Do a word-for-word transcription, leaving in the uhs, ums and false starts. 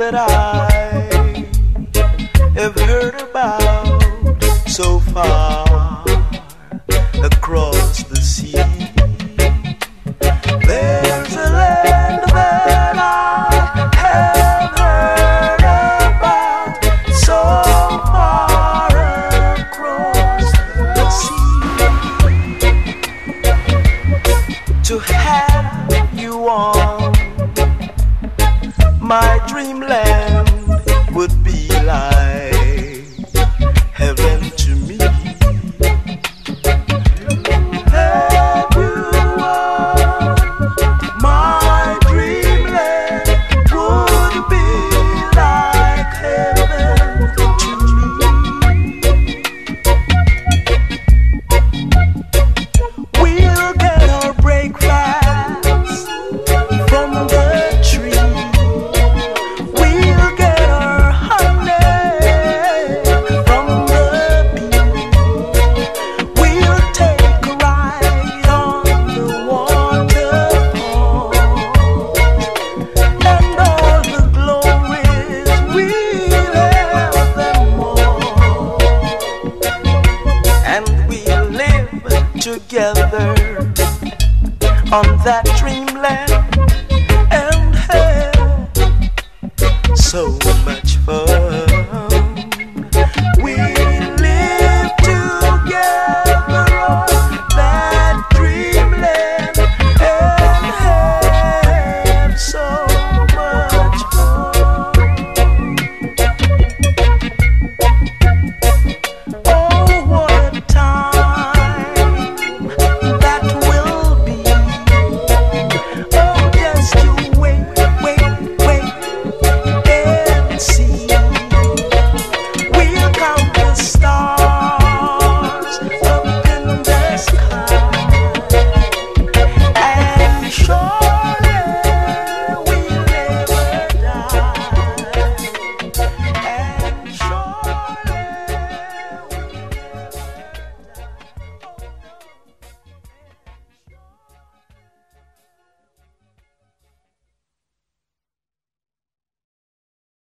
that I have heard about so far across the sea. There's a land that I have heard about so far across the sea. To have you on my dreamland would be like heaven to me. Have you on my dreamland would be like heaven to me. We'll get our breakfast from the tree. We'll get our honey from the bee. We'll take a ride on the waterfall, and all the glories we'll have them all. And we'll live together on that dreamland and have so much